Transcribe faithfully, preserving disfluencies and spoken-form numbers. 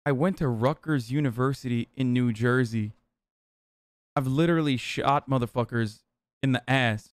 I went to Rutgers University in New Jersey. I've literally shot motherfuckers in the ass.